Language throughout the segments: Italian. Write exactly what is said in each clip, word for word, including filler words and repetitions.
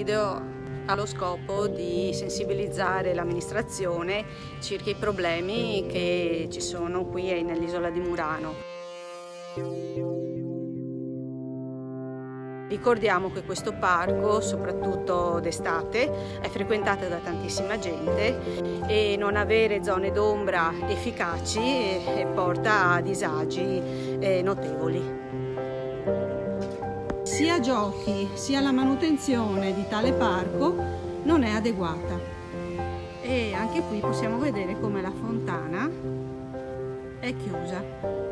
video ha lo scopo di sensibilizzare l'amministrazione circa i problemi che ci sono qui nell'isola di Murano. Ricordiamo che questo parco, soprattutto d'estate, è frequentato da tantissima gente e non avere zone d'ombra efficaci porta a disagi notevoli. Sia giochi sia la manutenzione di tale parco non è adeguata. E anche qui possiamo vedere come la fontana è chiusa.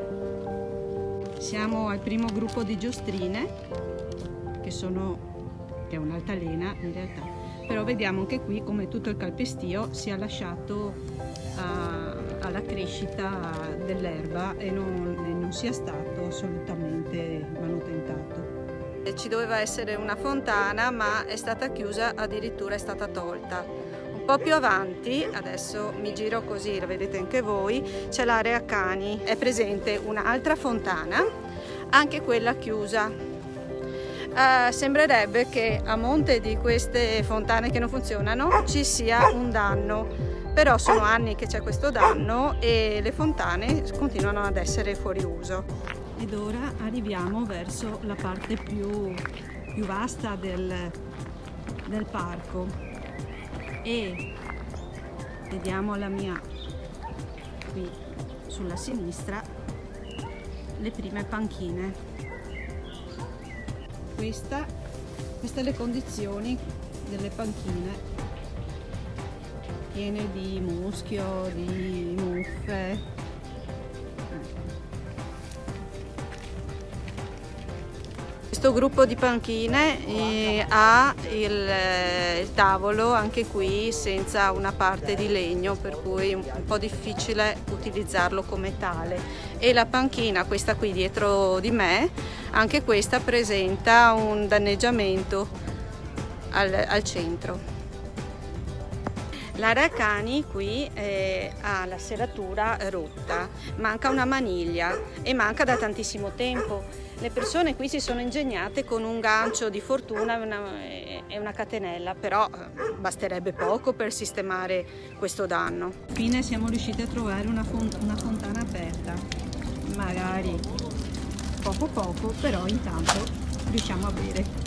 Siamo al primo gruppo di giostrine, che sono che è un'altalena in realtà, però vediamo anche qui come tutto il calpestio sia lasciato a, alla crescita dell'erba e non, e non sia stato assolutamente manutentato. Ci doveva essere una fontana, ma è stata chiusa, addirittura è stata tolta. Un po' più avanti, adesso mi giro così la vedete anche voi, c'è l'area cani, è presente un'altra fontana, anche quella chiusa. Uh, sembrerebbe che a monte di queste fontane che non funzionano ci sia un danno, però sono anni che c'è questo danno e le fontane continuano ad essere fuori uso. Ed ora arriviamo verso la parte più, più vasta del, del parco e vediamo la mia qui sulla sinistra le prime panchine. Questa, queste le condizioni delle panchine, piene di muschio, di muffe. Questo gruppo di panchine eh, ha il, eh, il tavolo anche qui senza una parte di legno, per cui è un, un po' difficile utilizzarlo come tale. E la panchina, questa qui dietro di me, anche questa presenta un danneggiamento al, al centro. L'area cani qui eh, ha la serratura rotta, manca una maniglia e manca da tantissimo tempo. Le persone qui si sono ingegnate con un gancio di fortuna e una catenella, però basterebbe poco per sistemare questo danno. Infine siamo riusciti a trovare una, font una fontana aperta, magari poco poco, però intanto riusciamo a bere.